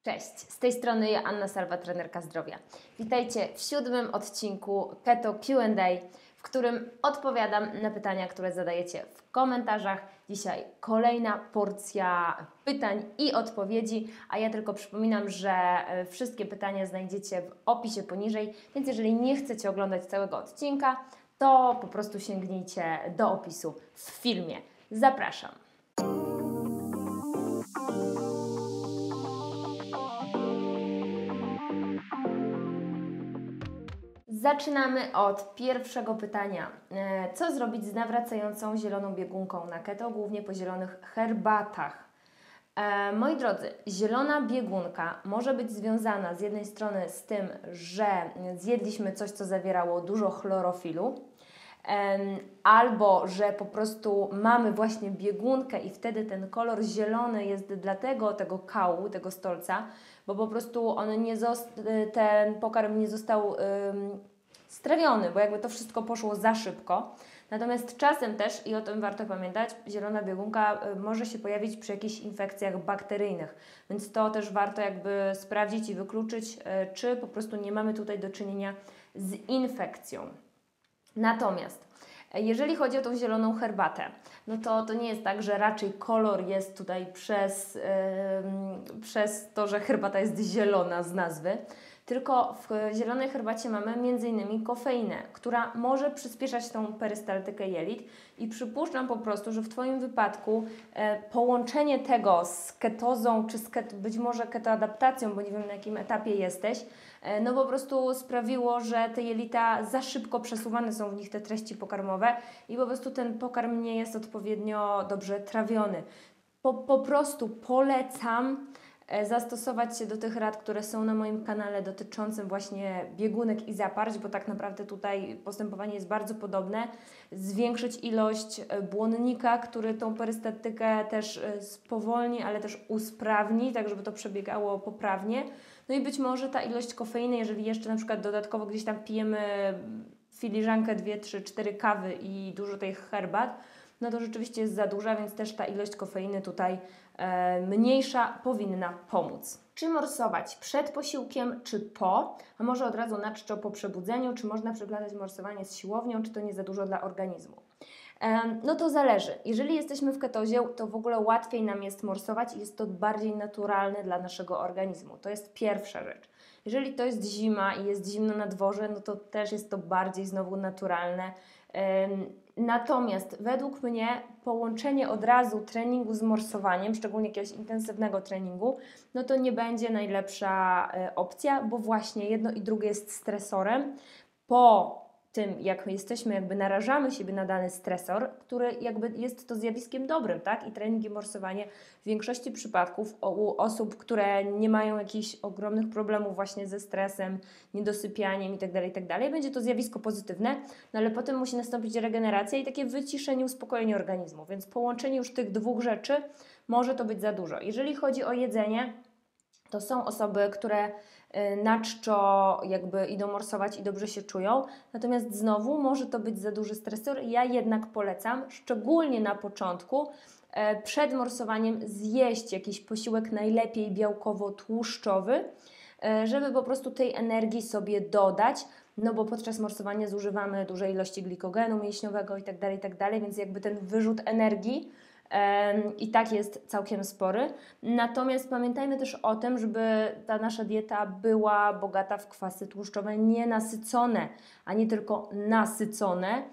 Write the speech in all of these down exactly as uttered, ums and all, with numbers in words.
Cześć, z tej strony Joanna Salwa, trenerka zdrowia. Witajcie w siódmym odcinku Keto Q and A, w którym odpowiadam na pytania, które zadajecie w komentarzach. Dzisiaj kolejna porcja pytań i odpowiedzi, a ja tylko przypominam, że wszystkie pytania znajdziecie w opisie poniżej, więc jeżeli nie chcecie oglądać całego odcinka, to po prostu sięgnijcie do opisu w filmie. Zapraszam. Zaczynamy od pierwszego pytania. Co zrobić z nawracającą zieloną biegunką na keto, głównie po zielonych herbatach? E, moi drodzy, zielona biegunka może być związana z jednej strony z tym, że zjedliśmy coś, co zawierało dużo chlorofilu, e, albo że po prostu mamy właśnie biegunkę i wtedy ten kolor zielony jest dlatego tego kału, tego stolca, bo po prostu on nie zost- ten pokarm nie został ym, strawiony, bo jakby to wszystko poszło za szybko. Natomiast czasem też, i o tym warto pamiętać, zielona biegunka y, może się pojawić przy jakichś infekcjach bakteryjnych, więc to też warto jakby sprawdzić i wykluczyć, y, czy po prostu nie mamy tutaj do czynienia z infekcją. Natomiast jeżeli chodzi o tą zieloną herbatę, no to to nie jest tak, że raczej kolor jest tutaj przez, yy, przez to, że herbata jest zielona z nazwy, tylko w zielonej herbacie mamy między innymi kofeinę, która może przyspieszać tą perystaltykę jelit i przypuszczam po prostu, że w Twoim wypadku e, połączenie tego z ketozą, czy z ket- być może ketoadaptacją, bo nie wiem na jakim etapie jesteś, e, no po prostu sprawiło, że te jelita za szybko przesuwane są w nich te treści pokarmowe i po prostu ten pokarm nie jest odpowiednio dobrze trawiony. Po, po prostu polecam zastosować się do tych rad, które są na moim kanale dotyczącym właśnie biegunek i zaparć, bo tak naprawdę tutaj postępowanie jest bardzo podobne. Zwiększyć ilość błonnika, który tą perystaltykę też spowolni, ale też usprawni, tak żeby to przebiegało poprawnie. No i być może ta ilość kofeiny, jeżeli jeszcze na przykład dodatkowo gdzieś tam pijemy filiżankę, dwie, trzy, cztery kawy i dużo tych herbat, no to rzeczywiście jest za duża, więc też ta ilość kofeiny tutaj e, mniejsza powinna pomóc. Czy morsować przed posiłkiem, czy po? A może od razu na czczo po przebudzeniu? Czy można przeplatać morsowanie z siłownią? Czy to nie za dużo dla organizmu? E, no to zależy. Jeżeli jesteśmy w ketozie, to w ogóle łatwiej nam jest morsować i jest to bardziej naturalne dla naszego organizmu. To jest pierwsza rzecz. Jeżeli to jest zima i jest zimno na dworze, no to też jest to bardziej znowu naturalne. Natomiast według mnie połączenie od razu treningu z morsowaniem, szczególnie jakiegoś intensywnego treningu, no to nie będzie najlepsza opcja, bo właśnie jedno i drugie jest stresorem. Po tym, jak jesteśmy, jakby narażamy siebie na dany stresor, który jakby jest to zjawiskiem dobrym, tak? I trening i morsowanie w większości przypadków u osób, które nie mają jakichś ogromnych problemów właśnie ze stresem, niedosypianiem itd., itd., będzie to zjawisko pozytywne, no ale potem musi nastąpić regeneracja i takie wyciszenie, uspokojenie organizmu, więc połączenie już tych dwóch rzeczy może to być za dużo. Jeżeli chodzi o jedzenie, to są osoby, które na czczo jakby idą morsować i dobrze się czują, natomiast znowu może to być za duży stresor. Ja jednak polecam, szczególnie na początku, przed morsowaniem zjeść jakiś posiłek najlepiej białkowo-tłuszczowy, żeby po prostu tej energii sobie dodać, no bo podczas morsowania zużywamy duże ilości glikogenu mięśniowego itd., itd., więc jakby ten wyrzut energii i tak jest całkiem spory. Natomiast pamiętajmy też o tym, żeby ta nasza dieta była bogata w kwasy tłuszczowe nienasycone, a nie tylko nasycone,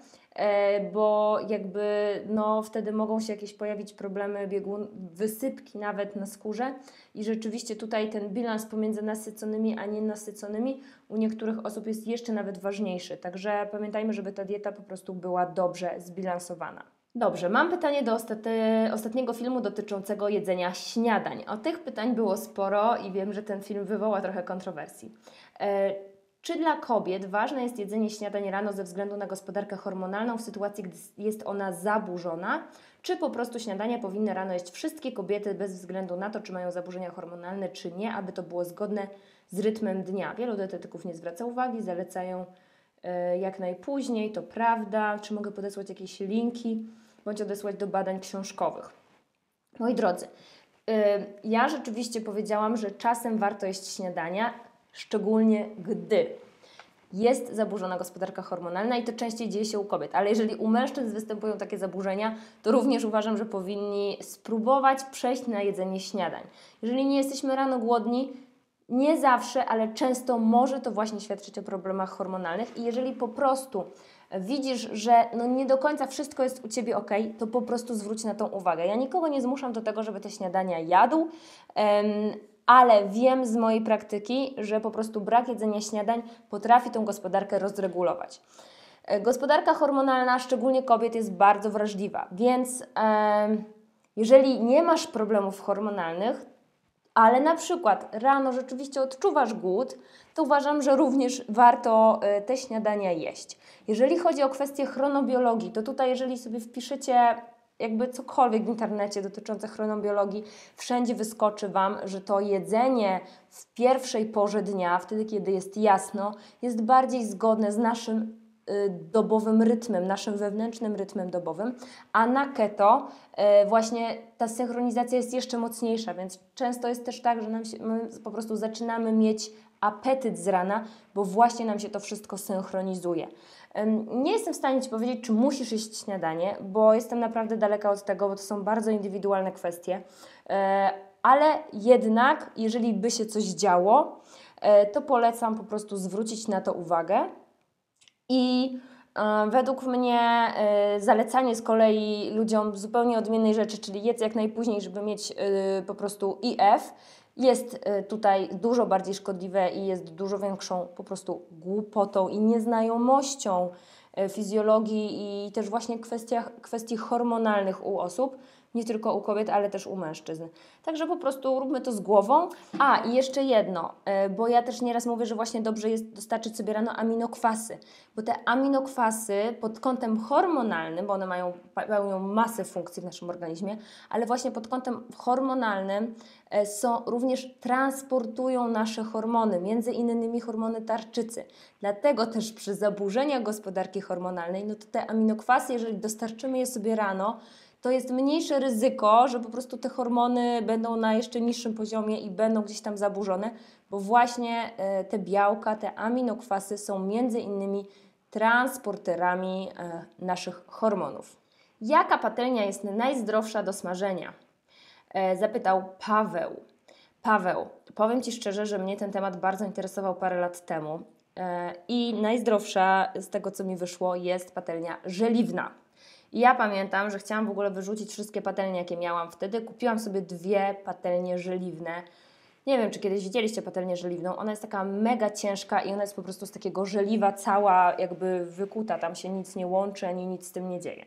bo jakby no wtedy mogą się jakieś pojawić problemy biegun, wysypki nawet na skórze i rzeczywiście tutaj ten bilans pomiędzy nasyconymi a nienasyconymi u niektórych osób jest jeszcze nawet ważniejszy. Także pamiętajmy, żeby ta dieta po prostu była dobrze zbilansowana. Dobrze, mam pytanie do ostatnie, ostatniego filmu dotyczącego jedzenia śniadań. O tych pytań było sporo i wiem, że ten film wywoła trochę kontrowersji. E, czy dla kobiet ważne jest jedzenie śniadań rano ze względu na gospodarkę hormonalną w sytuacji, gdy jest ona zaburzona? Czy po prostu śniadania powinny rano jeść wszystkie kobiety bez względu na to, czy mają zaburzenia hormonalne, czy nie, aby to było zgodne z rytmem dnia? Wielu dietetyków nie zwraca uwagi, zalecają e, jak najpóźniej, to prawda. Czy mogę podesłać jakieś linki? Bądź odesłać do badań książkowych. Moi drodzy, Ja rzeczywiście powiedziałam, że czasem warto jeść śniadania, szczególnie gdy jest zaburzona gospodarka hormonalna i to częściej dzieje się u kobiet. Ale jeżeli u mężczyzn występują takie zaburzenia, to również uważam, że powinni spróbować przejść na jedzenie śniadań. Jeżeli nie jesteśmy rano głodni, nie zawsze, ale często może to właśnie świadczyć o problemach hormonalnych i jeżeli po prostu widzisz, że no nie do końca wszystko jest u Ciebie ok, to po prostu zwróć na to uwagę. Ja nikogo nie zmuszam do tego, żeby te śniadania jadł, em, ale wiem z mojej praktyki, że po prostu brak jedzenia śniadań potrafi tą gospodarkę rozregulować. E, Gospodarka hormonalna, szczególnie kobiet, jest bardzo wrażliwa, więc em, jeżeli nie masz problemów hormonalnych, ale na przykład rano rzeczywiście odczuwasz głód, to uważam, że również warto y, te śniadania jeść. Jeżeli chodzi o kwestię chronobiologii, to tutaj jeżeli sobie wpiszecie jakby cokolwiek w internecie dotyczące chronobiologii, wszędzie wyskoczy Wam, że to jedzenie w pierwszej porze dnia, wtedy kiedy jest jasno, jest bardziej zgodne z naszym dobowym rytmem, naszym wewnętrznym rytmem dobowym, a na keto e, właśnie ta synchronizacja jest jeszcze mocniejsza, więc często jest też tak, że nam się, my po prostu zaczynamy mieć apetyt z rana, bo właśnie nam się to wszystko synchronizuje. Ym, Nie jestem w stanie Ci powiedzieć, czy musisz jeść śniadanie, bo jestem naprawdę daleka od tego, bo to są bardzo indywidualne kwestie, e, ale jednak, jeżeli by się coś działo, e, to polecam po prostu zwrócić na to uwagę. I e, według mnie e, zalecanie z kolei ludziom zupełnie odmiennej rzeczy, czyli jedz jak najpóźniej, żeby mieć e, po prostu I F, jest e, tutaj dużo bardziej szkodliwe i jest dużo większą po prostu głupotą i nieznajomością e, fizjologii i też właśnie kwestiach, kwestii hormonalnych u osób, nie tylko u kobiet, ale też u mężczyzn. Także po prostu róbmy to z głową. A, i jeszcze jedno, e, bo ja też nieraz mówię, że właśnie dobrze jest dostarczyć sobie rano aminokwasy, bo te aminokwasy pod kątem hormonalnym, bo one mają, pełnią masę funkcji w naszym organizmie, ale właśnie pod kątem hormonalnym e, są, również transportują nasze hormony, między innymi hormony tarczycy. Dlatego też przy zaburzeniach gospodarki hormonalnej, no to te aminokwasy, jeżeli dostarczymy je sobie rano, to jest mniejsze ryzyko, że po prostu te hormony będą na jeszcze niższym poziomie i będą gdzieś tam zaburzone, bo właśnie e, te białka, te aminokwasy są między innymi transporterami e, naszych hormonów. Jaka patelnia jest najzdrowsza do smażenia? E, zapytał Paweł. Paweł, powiem Ci szczerze, że mnie ten temat bardzo interesował parę lat temu e, i najzdrowsza z tego, co mi wyszło, jest patelnia żeliwna. I ja pamiętam, że chciałam w ogóle wyrzucić wszystkie patelnie, jakie miałam wtedy. Kupiłam sobie dwie patelnie żeliwne. Nie wiem, czy kiedyś widzieliście patelnię żeliwną. Ona jest taka mega ciężka i ona jest po prostu z takiego żeliwa cała jakby wykuta. Tam się nic nie łączy, ani nic z tym nie dzieje.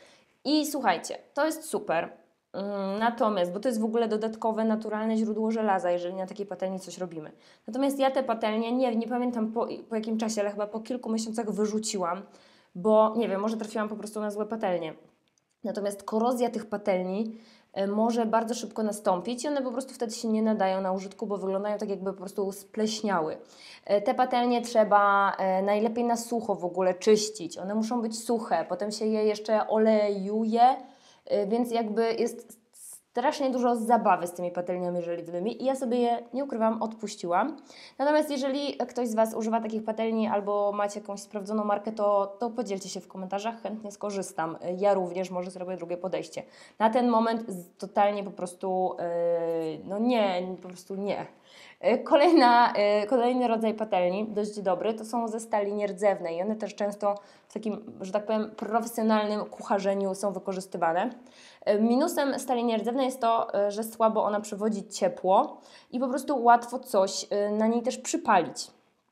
I słuchajcie, to jest super. Natomiast, bo to jest w ogóle dodatkowe, naturalne źródło żelaza, jeżeli na takiej patelni coś robimy. Natomiast ja te patelnie, nie, nie pamiętam po, po jakim czasie, ale chyba po kilku miesiącach wyrzuciłam, bo nie wiem, może trafiłam po prostu na złe patelnie. Natomiast korozja tych patelni y, może bardzo szybko nastąpić i one po prostu wtedy się nie nadają na użytku, bo wyglądają tak, jakby po prostu spleśniały. Y, te patelnie trzeba y, najlepiej na sucho w ogóle czyścić. One muszą być suche, potem się je jeszcze olejuje, y, więc jakby jest strasznie dużo zabawy z tymi patelniami żeliwnymi i ja sobie je, nie ukrywam, odpuściłam. Natomiast jeżeli ktoś z Was używa takich patelni albo macie jakąś sprawdzoną markę, to, to podzielcie się w komentarzach, chętnie skorzystam. Ja również może zrobię drugie podejście. Na ten moment totalnie po prostu, yy, no nie, po prostu nie. Kolejna, kolejny rodzaj patelni, dość dobry, to są ze stali nierdzewnej i one też często w takim, że tak powiem, profesjonalnym kucharzeniu są wykorzystywane. Minusem stali nierdzewnej jest to, że słabo ona przewodzi ciepło i po prostu łatwo coś na niej też przypalić.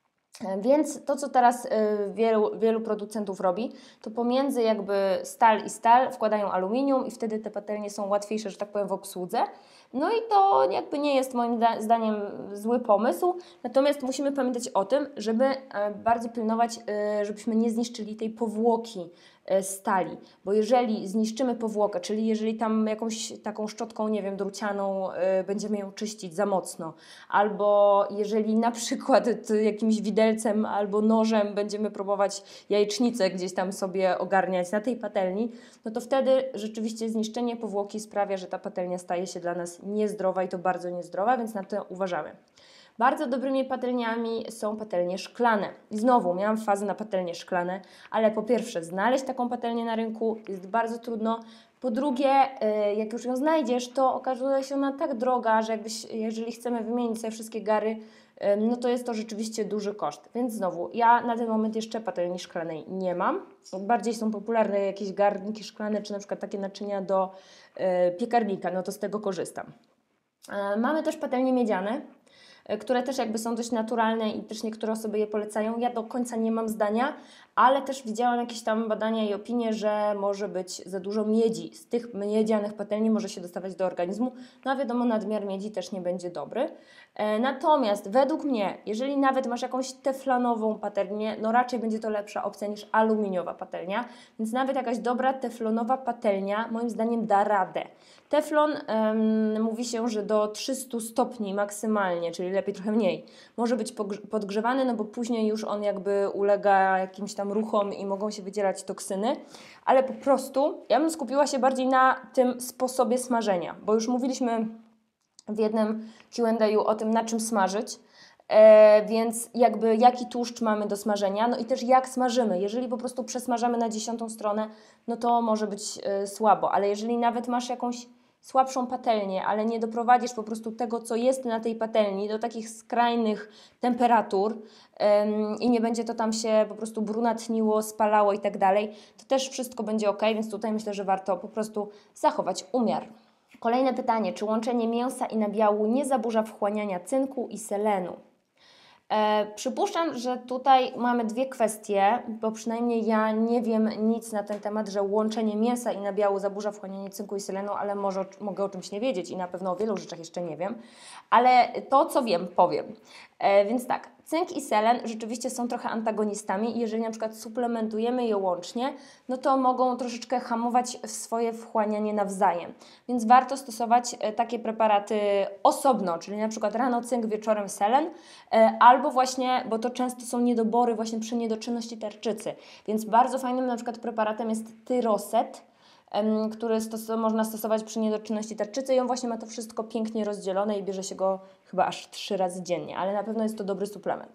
Więc to, co teraz wielu, wielu producentów robi, to pomiędzy jakby stal i stal wkładają aluminium i wtedy te patelnie są łatwiejsze, że tak powiem, w obsłudze. No i to jakby nie jest moim zdaniem zły pomysł, natomiast musimy pamiętać o tym, żeby bardzo pilnować, żebyśmy nie zniszczyli tej powłoki stali, bo jeżeli zniszczymy powłokę, czyli jeżeli tam jakąś taką szczotką, nie wiem, drucianą będziemy ją czyścić za mocno, albo jeżeli na przykład jakimś widelcem albo nożem będziemy próbować jajecznicę gdzieś tam sobie ogarniać na tej patelni, no to wtedy rzeczywiście zniszczenie powłoki sprawia, że ta patelnia staje się dla nas jest niezdrowa i to bardzo niezdrowa, więc na to uważamy. Bardzo dobrymi patelniami są patelnie szklane. I znowu miałam fazę na patelnie szklane, ale po pierwsze znaleźć taką patelnię na rynku jest bardzo trudno. Po drugie, jak już ją znajdziesz, to okazuje się ona tak droga, że jakbyś, jeżeli chcemy wymienić sobie wszystkie gary, no to jest to rzeczywiście duży koszt. Więc znowu, ja na ten moment jeszcze patelni szklanej nie mam. Bardziej są popularne jakieś garnki szklane, czy na przykład takie naczynia do piekarnika, no to z tego korzystam. Mamy też patelnie miedziane, które też jakby są dość naturalne i też niektóre osoby je polecają. Ja do końca nie mam zdania, ale też widziałam jakieś tam badania i opinie, że może być za dużo miedzi. Z tych miedzianych patelni może się dostawać do organizmu, no a wiadomo, nadmiar miedzi też nie będzie dobry. E, natomiast według mnie, jeżeli nawet masz jakąś teflonową patelnię, no raczej będzie to lepsza opcja niż aluminiowa patelnia, więc nawet jakaś dobra teflonowa patelnia moim zdaniem da radę. Teflon, um, mówi się, że do trzystu stopni maksymalnie, czyli lepiej trochę mniej, może być podgrzewany, no bo później już on jakby ulega jakimś tam ruchom i mogą się wydzielać toksyny, ale po prostu ja bym skupiła się bardziej na tym sposobie smażenia, bo już mówiliśmy w jednym Q and A o tym, na czym smażyć, e, więc jakby jaki tłuszcz mamy do smażenia, no i też jak smażymy. Jeżeli po prostu przesmażamy na dziesiątą stronę, no to może być e, słabo, ale jeżeli nawet masz jakąś słabszą patelnię, ale nie doprowadzisz po prostu tego, co jest na tej patelni, do takich skrajnych temperatur ym, i nie będzie to tam się po prostu brunatniło, spalało i tak dalej, to też wszystko będzie ok, więc tutaj myślę, że warto po prostu zachować umiar. Kolejne pytanie, czy łączenie mięsa i nabiału nie zaburza wchłaniania cynku i selenu? E, przypuszczam, że tutaj mamy dwie kwestie, bo przynajmniej ja nie wiem nic na ten temat, że łączenie mięsa i nabiału zaburza wchłanianie cynku i selenu, ale może mogę o czymś nie wiedzieć i na pewno o wielu rzeczach jeszcze nie wiem, ale to, co wiem, powiem. E, więc tak, cynk i selen rzeczywiście są trochę antagonistami i jeżeli na przykład suplementujemy je łącznie, no to mogą troszeczkę hamować swoje wchłanianie nawzajem. Więc warto stosować takie preparaty osobno, czyli na przykład rano cynk, wieczorem selen, albo właśnie, bo to często są niedobory właśnie przy niedoczynności tarczycy. Więc bardzo fajnym na przykład preparatem jest Tyroset, który stos- można stosować przy niedoczynności tarczycy i on właśnie ma to wszystko pięknie rozdzielone i bierze się go chyba aż trzy razy dziennie, ale na pewno jest to dobry suplement.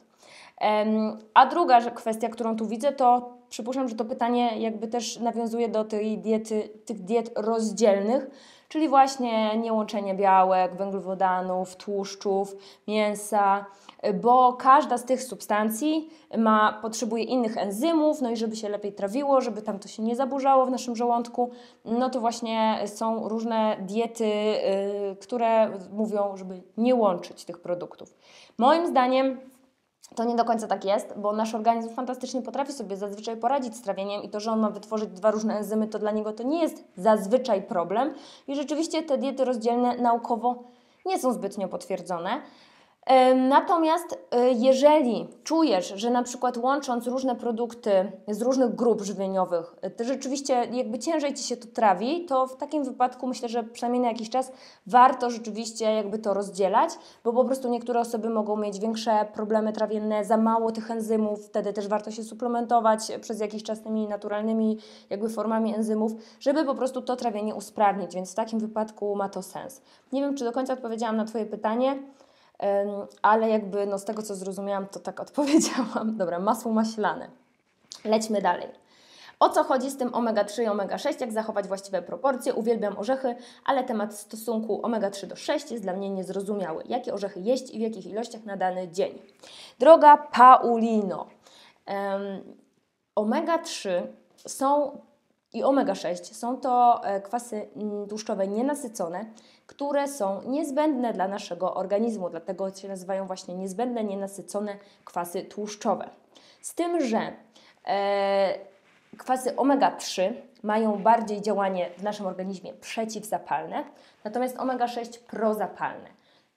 A druga kwestia, którą tu widzę, to przypuszczam, że to pytanie jakby też nawiązuje do tej diety, tych diet rozdzielnych, czyli właśnie niełączenie białek, węglowodanów, tłuszczów, mięsa, bo każda z tych substancji ma, potrzebuje innych enzymów, no i żeby się lepiej trawiło, żeby tam to się nie zaburzało w naszym żołądku, no to właśnie są różne diety, yy, które mówią, żeby nie łączyć tych produktów. Moim zdaniem to nie do końca tak jest, bo nasz organizm fantastycznie potrafi sobie zazwyczaj poradzić z trawieniem i to, że on ma wytworzyć dwa różne enzymy, to dla niego to nie jest zazwyczaj problem i rzeczywiście te diety rozdzielne naukowo nie są zbytnio potwierdzone. Natomiast jeżeli czujesz, że na przykład łącząc różne produkty z różnych grup żywieniowych, to rzeczywiście jakby ciężej Ci się to trawi, to w takim wypadku myślę, że przynajmniej na jakiś czas warto rzeczywiście jakby to rozdzielać, bo po prostu niektóre osoby mogą mieć większe problemy trawienne, za mało tych enzymów, wtedy też warto się suplementować przez jakiś czas tymi naturalnymi jakby formami enzymów, żeby po prostu to trawienie usprawnić, więc w takim wypadku ma to sens. Nie wiem, czy do końca odpowiedziałam na Twoje pytanie, ale jakby no z tego, co zrozumiałam, to tak odpowiedziałam. Dobra, masło maślane. Lećmy dalej. O co chodzi z tym omega trzy i omega sześć, jak zachować właściwe proporcje? Uwielbiam orzechy, ale temat stosunku omega trzy do sześć jest dla mnie niezrozumiały. Jakie orzechy jeść i w jakich ilościach na dany dzień? Droga Paulino, um, omega trzy są i omega sześć są to kwasy tłuszczowe nienasycone, które są niezbędne dla naszego organizmu, dlatego się nazywają właśnie niezbędne, nienasycone kwasy tłuszczowe. Z tym, że e, kwasy omega trzy mają bardziej działanie w naszym organizmie przeciwzapalne, natomiast omega sześć prozapalne.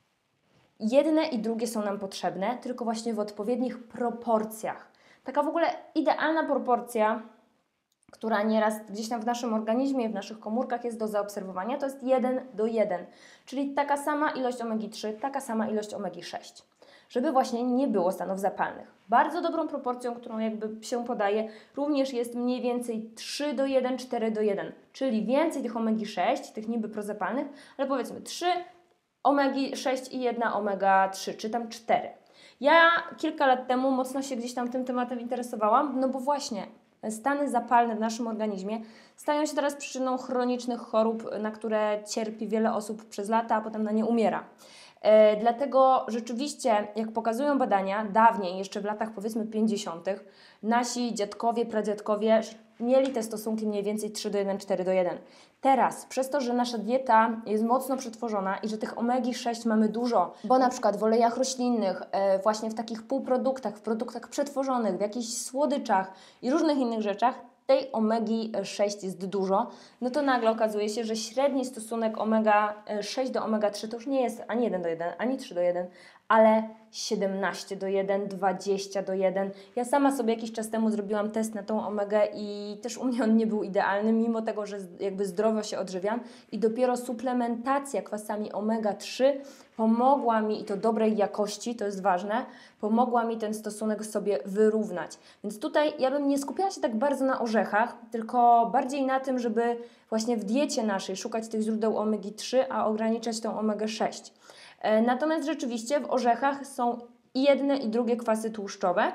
Jedne i drugie są nam potrzebne, tylko właśnie w odpowiednich proporcjach. Taka w ogóle idealna proporcja, która nieraz gdzieś tam w naszym organizmie, w naszych komórkach jest do zaobserwowania, to jest jeden do jeden, czyli taka sama ilość omegi trzy, taka sama ilość omegi sześć, żeby właśnie nie było stanów zapalnych. Bardzo dobrą proporcją, którą jakby się podaje, również jest mniej więcej trzy do jeden, cztery do jeden, czyli więcej tych omegi sześć, tych niby prozapalnych, ale powiedzmy trzy omegi sześć i jedna omega trzy, czy tam cztery. Ja kilka lat temu mocno się gdzieś tam tym tematem interesowałam, no bo właśnie stany zapalne w naszym organizmie stają się teraz przyczyną chronicznych chorób, na które cierpi wiele osób przez lata, a potem na nie umiera. E, dlatego rzeczywiście, jak pokazują badania, dawniej, jeszcze w latach powiedzmy pięćdziesiątych, nasi dziadkowie, pradziadkowie mieli te stosunki mniej więcej trzy do jeden, cztery do jeden. Teraz, przez to, że nasza dieta jest mocno przetworzona i że tych omegi sześć mamy dużo, bo na przykład w olejach roślinnych, e, właśnie w takich półproduktach, w produktach przetworzonych, w jakichś słodyczach i różnych innych rzeczach, tej omegi sześć jest dużo, no to nagle okazuje się, że średni stosunek omega sześć do omega trzy to już nie jest ani jeden do jeden, ani trzy do jeden, ale siedemnaście do jeden, dwadzieścia do jeden. Ja sama sobie jakiś czas temu zrobiłam test na tą omegę i też u mnie on nie był idealny, mimo tego, że jakby zdrowo się odżywiam i dopiero suplementacja kwasami omega trzy pomogła mi, i to dobrej jakości, to jest ważne, pomogła mi ten stosunek sobie wyrównać. Więc tutaj ja bym nie skupiała się tak bardzo na orzechach, tylko bardziej na tym, żeby właśnie w diecie naszej szukać tych źródeł omegi trzy, a ograniczać tą omegę sześć. Natomiast rzeczywiście w orzechach są i jedne i drugie kwasy tłuszczowe,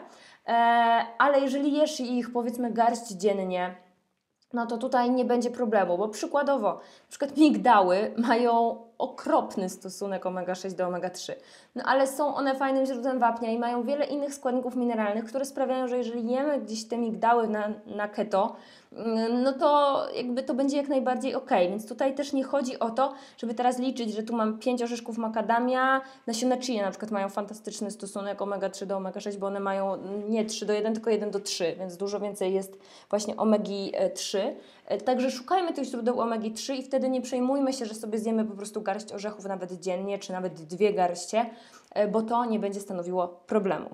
ale jeżeli jesz ich powiedzmy garść dziennie, no to tutaj nie będzie problemu, bo przykładowo, na przykład migdały mają okropny stosunek omega sześć do omega trzy, no ale są one fajnym źródłem wapnia i mają wiele innych składników mineralnych, które sprawiają, że jeżeli jemy gdzieś te migdały na, na keto, no to jakby to będzie jak najbardziej ok, więc tutaj też nie chodzi o to, żeby teraz liczyć, że tu mam pięć orzeszków makadamia, nasiona chia na przykład mają fantastyczny stosunek omega trzy do omega sześć, bo one mają nie trzy do jeden, tylko jeden do trzech, więc dużo więcej jest właśnie omegi trzy. Także szukajmy tych źródeł omegi trzy i wtedy nie przejmujmy się, że sobie zjemy po prostu garść orzechów nawet dziennie, czy nawet dwie garście, bo to nie będzie stanowiło problemu.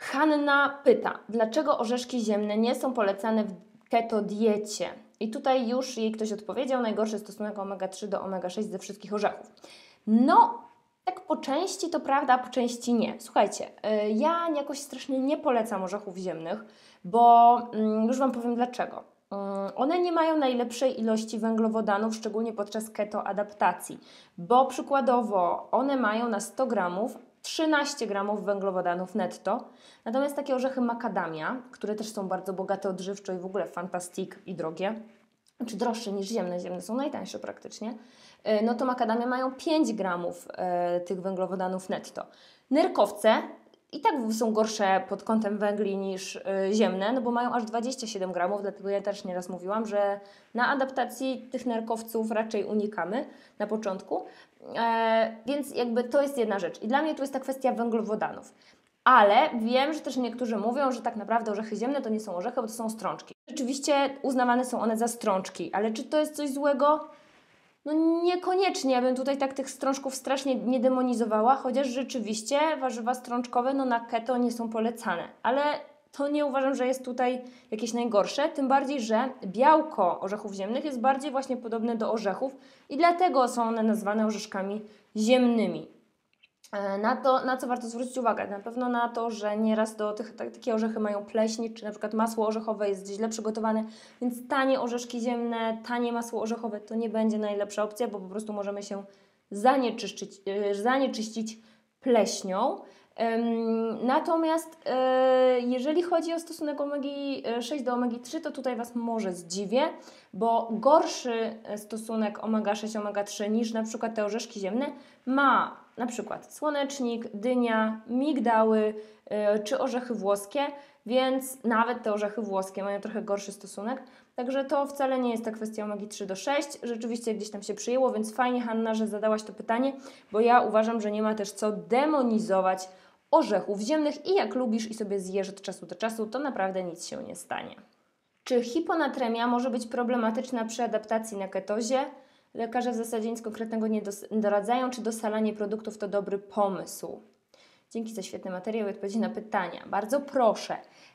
Hanna pyta, dlaczego orzeszki ziemne nie są polecane w keto diecie? I tutaj już jej ktoś odpowiedział, najgorszy stosunek omega trzy do omega sześć ze wszystkich orzechów. No, tak po części to prawda, a po części nie. Słuchajcie, ja jakoś strasznie nie polecam orzechów ziemnych, bo już Wam powiem dlaczego. One nie mają najlepszej ilości węglowodanów, szczególnie podczas keto adaptacji, bo przykładowo one mają na sto gramów trzynaście gramów węglowodanów netto, natomiast takie orzechy makadamia, które też są bardzo bogate odżywczo i w ogóle fantastic i drogie, czy droższe niż ziemne, ziemne są najtańsze praktycznie, no to makadamia mają pięć gramów e, tych węglowodanów netto. Nerkowce i tak są gorsze pod kątem węgli niż y, ziemne, no bo mają aż dwadzieścia siedem gramów, dlatego ja też nieraz mówiłam, że na adaptacji tych nerkowców raczej unikamy na początku, e, więc jakby to jest jedna rzecz. I dla mnie to jest ta kwestia węglowodanów. Ale wiem, że też niektórzy mówią, że tak naprawdę orzechy ziemne to nie są orzechy, bo to są strączki. Rzeczywiście uznawane są one za strączki, ale czy to jest coś złego? No niekoniecznie, ja bym tutaj tak tych strączków strasznie nie demonizowała, chociaż rzeczywiście warzywa strączkowe no na keto nie są polecane, ale to nie uważam, że jest tutaj jakieś najgorsze, tym bardziej, że białko orzechów ziemnych jest bardziej właśnie podobne do orzechów i dlatego są one nazwane orzeszkami ziemnymi. Na to, na co warto zwrócić uwagę? Na pewno na to, że nieraz do tych, tak, takie orzechy mają pleśń, czy na przykład masło orzechowe jest źle przygotowane, więc tanie orzeszki ziemne, tanie masło orzechowe to nie będzie najlepsza opcja, bo po prostu możemy się zanieczyścić, zanieczyścić pleśnią. Natomiast jeżeli chodzi o stosunek omegi sześć do omegi trzy, to tutaj Was może zdziwię, bo gorszy stosunek omega sześć, omega trzy niż na przykład te orzeszki ziemne ma na przykład słonecznik, dynia, migdały czy orzechy włoskie, więc nawet te orzechy włoskie mają trochę gorszy stosunek. Także to wcale nie jest ta kwestia omegi trzy do sześć. Rzeczywiście gdzieś tam się przyjęło, więc fajnie, Hanna, że zadałaś to pytanie, bo ja uważam, że nie ma też co demonizować orzechów ziemnych i jak lubisz i sobie zjesz od czasu do czasu, to naprawdę nic się nie stanie. Czy hiponatremia może być problematyczna przy adaptacji na ketozie? Lekarze w zasadzie nic konkretnego nie doradzają, czy dosalanie produktów to dobry pomysł? Dzięki za świetny materiał i odpowiedzi na pytania. Bardzo proszę.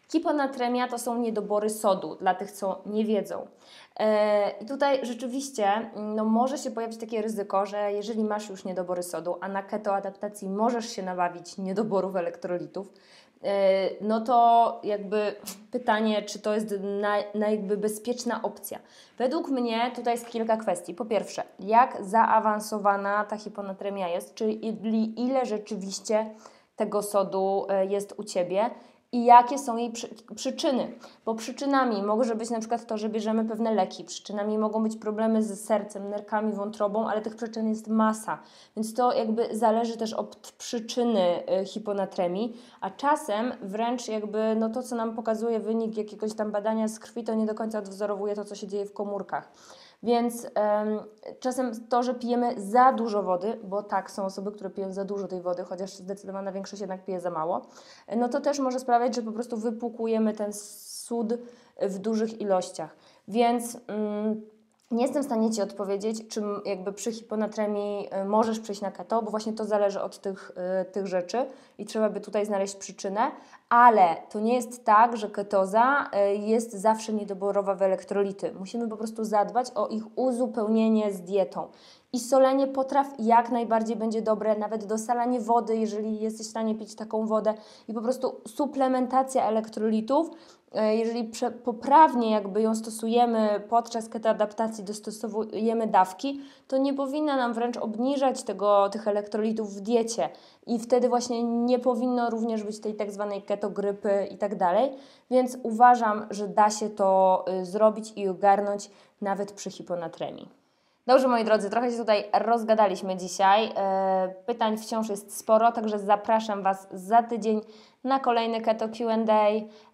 Hiponatremia to są niedobory sodu, dla tych, co nie wiedzą. E, I tutaj rzeczywiście no, może się pojawić takie ryzyko, że jeżeli masz już niedobory sodu, a na ketoadaptacji możesz się nabawić niedoborów elektrolitów, e, no to jakby pytanie, czy to jest na, na jakby bezpieczna opcja. Według mnie tutaj jest kilka kwestii. Po pierwsze, jak zaawansowana ta hiponatremia jest, czyli ile rzeczywiście tego sodu e, jest u Ciebie i jakie są jej przy, przyczyny. Bo przyczynami może być na przykład to, że bierzemy pewne leki, przyczynami mogą być problemy z sercem, nerkami, wątrobą, ale tych przyczyn jest masa, więc to jakby zależy też od przyczyny y, hiponatremii, a czasem wręcz jakby no to, co nam pokazuje wynik jakiegoś tam badania z krwi, to nie do końca odwzorowuje to, co się dzieje w komórkach. Więc ym, czasem to, że pijemy za dużo wody, bo tak, są osoby, które piją za dużo tej wody, chociaż zdecydowana większość jednak pije za mało, no to też może sprawiać, że po prostu wypłukujemy ten sód w dużych ilościach. Więc ym, nie jestem w stanie Ci odpowiedzieć, czy jakby przy hiponatremii y, możesz przejść na keto, bo właśnie to zależy od tych, y, tych rzeczy i trzeba by tutaj znaleźć przyczynę, ale to nie jest tak, że ketoza y, jest zawsze niedoborowa w elektrolity. Musimy po prostu zadbać o ich uzupełnienie z dietą. I solenie potraw jak najbardziej będzie dobre, nawet dosalanie wody, jeżeli jesteś w stanie pić taką wodę i po prostu suplementacja elektrolitów, jeżeli prze, poprawnie jakby ją stosujemy podczas ketoadaptacji, dostosowujemy dawki, to nie powinna nam wręcz obniżać tego, tych elektrolitów w diecie i wtedy właśnie nie powinno również być tej tak zwanej ketogrypy i tak dalej, więc uważam, że da się to y, zrobić i ogarnąć nawet przy hiponatremii. Dobrze, moi drodzy, trochę się tutaj rozgadaliśmy dzisiaj. Pytań wciąż jest sporo, także zapraszam Was za tydzień na kolejny Keto Q and A.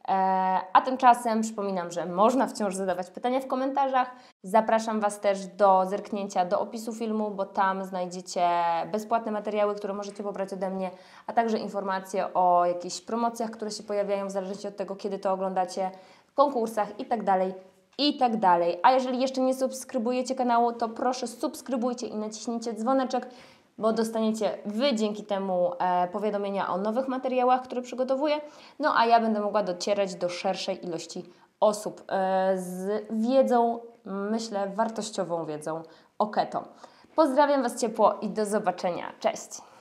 A tymczasem przypominam, że można wciąż zadawać pytania w komentarzach. Zapraszam Was też do zerknięcia do opisu filmu, bo tam znajdziecie bezpłatne materiały, które możecie pobrać ode mnie, a także informacje o jakichś promocjach, które się pojawiają w zależności od tego, kiedy to oglądacie, konkursach itd. i tak dalej. A jeżeli jeszcze nie subskrybujecie kanału, to proszę subskrybujcie i naciśnijcie dzwoneczek, bo dostaniecie Wy dzięki temu e, powiadomienia o nowych materiałach, które przygotowuję. No a ja będę mogła docierać do szerszej ilości osób e, z wiedzą, myślę, wartościową wiedzą o keto. Pozdrawiam Was ciepło i do zobaczenia. Cześć!